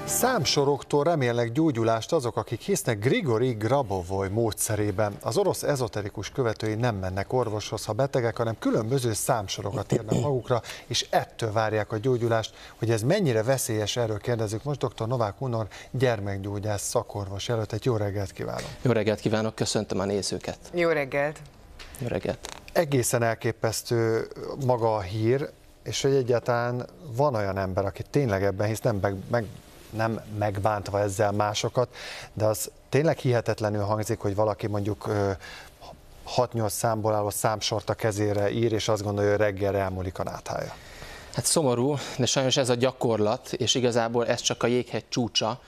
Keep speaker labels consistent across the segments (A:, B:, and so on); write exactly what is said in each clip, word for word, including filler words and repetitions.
A: Számsoroktól remélnek gyógyulást azok, akik hisznek Grigorij Grabovoi módszerében. Az orosz ezoterikus követői nem mennek orvoshoz, ha betegek, hanem különböző számsorokat írnak magukra, és ettől várják a gyógyulást. Hogy ez mennyire veszélyes, erről kérdezzük most dr. Novák Unor, gyermekgyógyász szakorvos jelöltet. Jó reggelt kívánok!
B: Jó reggelt kívánok, köszöntöm a nézőket!
C: Jó reggelt!
B: Jó reggelt!
A: Egészen elképesztő maga a hír, és hogy egyáltalán van olyan ember, aki tényleg ebben hisz, nem meg, meg nem megbántva ezzel másokat, de az tényleg hihetetlenül hangzik, hogy valaki mondjuk hat-nyolc számból álló számsort a kezére ír, és azt gondolja, hogy reggelre elmúlik a náthája.
B: Hát szomorú, de sajnos ez a gyakorlat, és igazából ez csak a jéghegy csúcsa.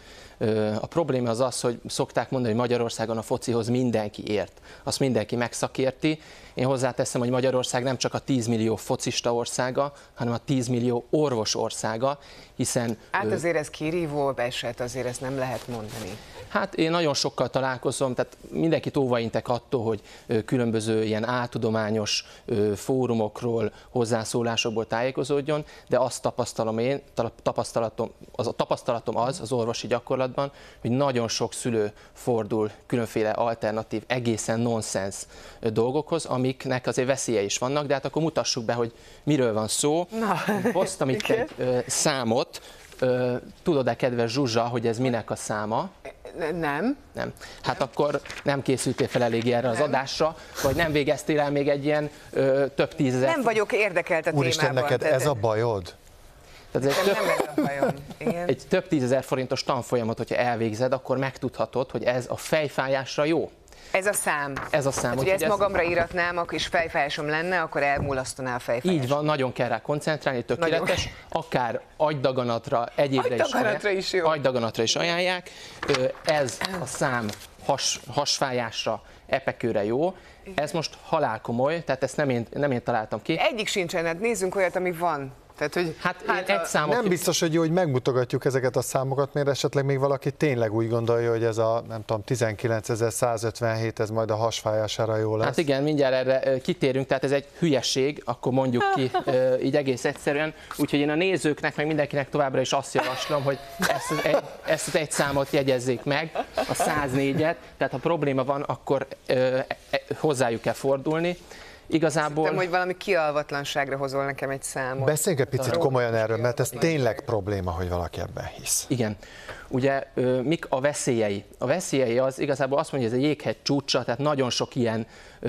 B: A probléma az az, hogy szokták mondani, hogy Magyarországon a focihoz mindenki ért. Azt mindenki megszakérti. Én hozzáteszem, hogy Magyarország nem csak a tíz millió focista országa, hanem a tíz millió orvos országa, hiszen...
C: Hát azért ez kirívó eset, azért ezt nem lehet mondani.
B: Hát én nagyon sokkal találkozom, tehát mindenkit óvaintek attól, hogy különböző ilyen áltudományos fórumokról, hozzászólásokból tájékozódjon, de azt tapasztalom én, tapasztalatom, az a tapasztalatom az az orvosi gyakorlatban, hogy nagyon sok szülő fordul különféle alternatív, egészen nonsens dolgokhoz, amiknek azért veszélye is vannak, de hát akkor mutassuk be, hogy miről van szó. Na, hoztam itt egy ö, számot. Ö, tudod-e, kedves Zsuzsa, hogy ez minek a száma?
C: Nem.
B: Nem. Hát nem. Akkor nem készültél fel eléggé erre az nem. adásra, vagy nem végeztél el még egy ilyen ö, több tízezer...
C: Nem vagyok érdekelt a
A: Úristen,
C: témában.
A: neked ez a bajod?
B: Tehát ez egy, több,
C: nem ez a bajom. Igen.
B: egy több tízezer forintos tanfolyamot, hogyha elvégzed, akkor megtudhatod, hogy ez a fejfájásra jó.
C: Ez a szám.
B: Ez a szám.
C: Hát, hogy ezt magamra íratnám, és fejfájásom lenne, akkor elmulasztaná a fejfájásom.
B: Így van, nagyon kell rá koncentrálni, tökéletes. Nagyon. Akár agydaganatra, egyébre is,
C: agydaganatra is jó.
B: Agydaganatra is ajánlják. Ez a szám has, hasfájásra, epekőre jó. Ez most halálkomoly, tehát ezt nem én, nem én találtam ki.
C: Egyik sincsen, hát nézzünk olyat, ami van. Tehát, hogy
B: hát
C: hát
B: egy
C: a...
B: számot...
A: Nem biztos, hogy jó, hogy megmutogatjuk ezeket a számokat, mert esetleg még valaki tényleg úgy gondolja, hogy ez a, nem tudom, tizenkilencezer-százötvenhét, ez majd a hasfájására jó lesz.
B: Hát igen, mindjárt erre kitérünk, tehát ez egy hülyeség, akkor mondjuk ki így egész egyszerűen. Úgyhogy én a nézőknek, meg mindenkinek továbbra is azt javaslom, hogy ezt az egy, ezt az egy számot jegyezzék meg, a száznégyet, tehát ha probléma van, akkor hozzájuk kell fordulni. Igazából...
C: Szerintem, hogy valami kialvatlanságra hozol nekem egy számot.
A: Beszéljünk egy picit komolyan erről, mert ez tényleg probléma, hogy valaki ebben hisz.
B: Igen. Ugye mik a veszélyei? A veszélyei az igazából azt mondja, hogy ez a jéghegy csúcsa, tehát nagyon sok ilyen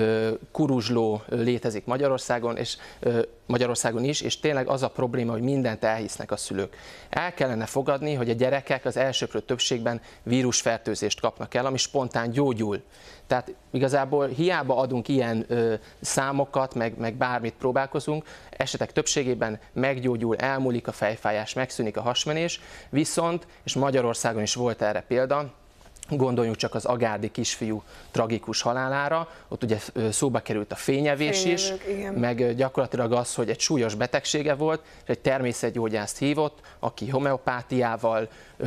B: kuruzsló létezik Magyarországon, és Magyarországon is, és tényleg az a probléma, hogy mindent elhisznek a szülők. El kellene fogadni, hogy a gyerekek az elsőprő többségben vírusfertőzést kapnak el, ami spontán gyógyul. Tehát igazából hiába adunk ilyen ö, számokat, meg, meg bármit próbálkozunk, esetek többségében meggyógyul, elmúlik a fejfájás, megszűnik a hasmenés, viszont, és Magyarországon is volt erre példa, gondoljunk csak az agárdi kisfiú tragikus halálára, ott ugye szóba került a fényevés Fényevők, is, igen. Meg gyakorlatilag az, hogy egy súlyos betegsége volt, és egy természetgyógyászt hívott, aki homeopátiával,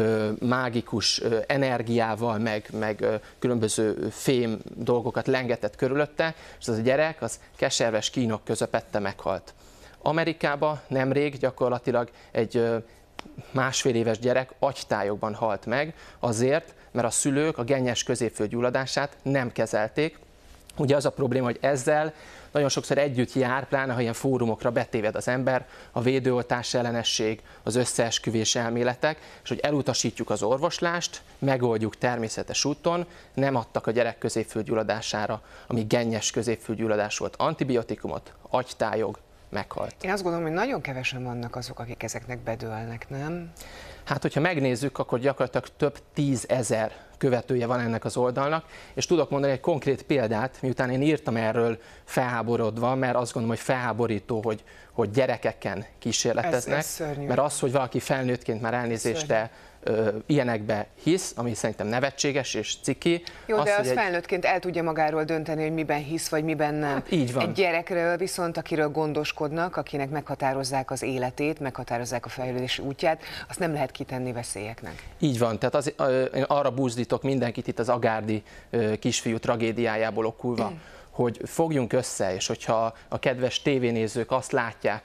B: mágikus energiával, meg, meg különböző fém dolgokat lengetett körülötte, és az a gyerek az keserves kínok közepette meghalt. Amerikában nemrég gyakorlatilag egy másfél éves gyerek agytályokban halt meg azért, mert a szülők a gennyes középfő gyulladását nem kezelték. Ugye az a probléma, hogy ezzel nagyon sokszor együtt jár, pláne ha ilyen fórumokra betéved az ember, a védőoltás ellenesség, az összeesküvés elméletek, és hogy elutasítjuk az orvoslást, megoldjuk természetes úton, nem adtak a gyerek középfő gyulladására, ami gennyes középfő gyulladás volt, antibiotikumot, agytályog, meghalt.
C: Én azt gondolom, hogy nagyon kevesen vannak azok, akik ezeknek bedőlnek, nem?
B: Hát, hogyha megnézzük, akkor gyakorlatilag több tízezer követője van ennek az oldalnak, és tudok mondani egy konkrét példát, miután én írtam erről felháborodva, mert azt gondolom, hogy felháborító, hogy, hogy gyerekeken kísérleteznek, ez, ez mert az, hogy valaki felnőttként már elnézést, de ö, ilyenekbe hisz, ami szerintem nevetséges és ciki.
C: Jó,
B: az,
C: de az
B: egy...
C: felnőttként el tudja magáról dönteni, hogy miben hisz, vagy miben nem.
B: Hát, így van.
C: Egy gyerekről viszont, akiről gondoskodnak, akinek meghatározzák az életét, meghatározzák a fejlődési útját, azt nem lehet kitenni veszélyeknek.
B: Így van, tehát az, én arra buzdítok mindenkit itt az agárdi kisfiú tragédiájából okulva, mm. hogy fogjunk össze, és hogyha a kedves tévénézők azt látják, hogy a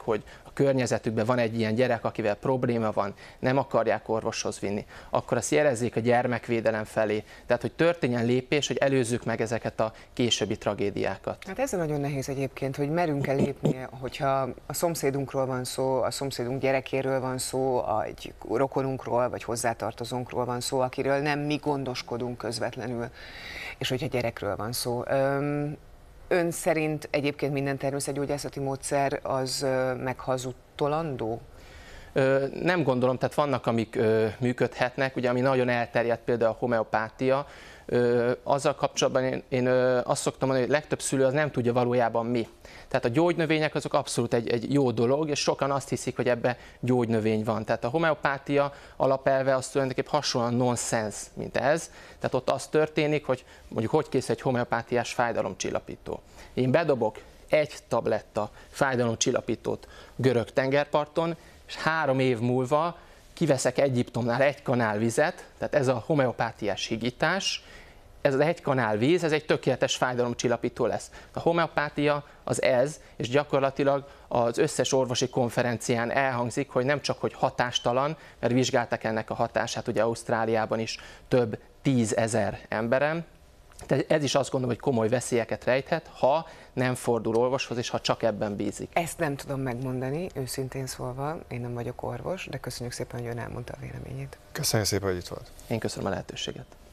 B: a környezetükben van egy ilyen gyerek, akivel probléma van, nem akarják orvoshoz vinni, akkor azt jelezzék a gyermekvédelem felé. Tehát, hogy történjen lépés, hogy előzzük meg ezeket a későbbi tragédiákat.
C: Hát ez nagyon nehéz egyébként, hogy merünk-e lépni, hogyha a szomszédunkról van szó, a szomszédunk gyerekéről van szó, egy rokonunkról vagy hozzátartozónkról van szó, akiről nem mi gondoskodunk közvetlenül, és hogyha gyerekről van szó. Ön szerint egyébként minden természetgyógyászati módszer az meghazutolandó?
B: Nem gondolom, tehát vannak, amik működhetnek, ugye ami nagyon elterjedt, például a homeopátia. Azzal kapcsolatban én, én azt szoktam mondani, hogy legtöbb szülő az nem tudja valójában mi. Tehát a gyógynövények azok abszolút egy, egy jó dolog, és sokan azt hiszik, hogy ebbe gyógynövény van. Tehát a homeopátia alapelve az tulajdonképpen hasonlóan nonsens, mint ez. Tehát ott az történik, hogy mondjuk hogy készül egy homeopátiás fájdalomcsillapító. Én bedobok egy tabletta fájdalomcsillapítót görög tengerparton, és három év múlva kiveszek Egyiptomnál egy kanál vizet, tehát ez a homeopátiás higítás, ez az egy kanál víz, ez egy tökéletes fájdalomcsillapító lesz. A homeopátia az ez, és gyakorlatilag az összes orvosi konferencián elhangzik, hogy nem csak, hogy hatástalan, mert vizsgálták ennek a hatását, ugye Ausztráliában is több tízezer emberen, tehát ez is azt gondolom, hogy komoly veszélyeket rejthet, ha nem fordul orvoshoz, és ha csak ebben bízik.
C: Ezt nem tudom megmondani, őszintén szólva, én nem vagyok orvos, de köszönjük szépen, hogy ön elmondta a véleményét.
A: Köszönjük szépen, hogy itt volt.
B: Én köszönöm a lehetőséget.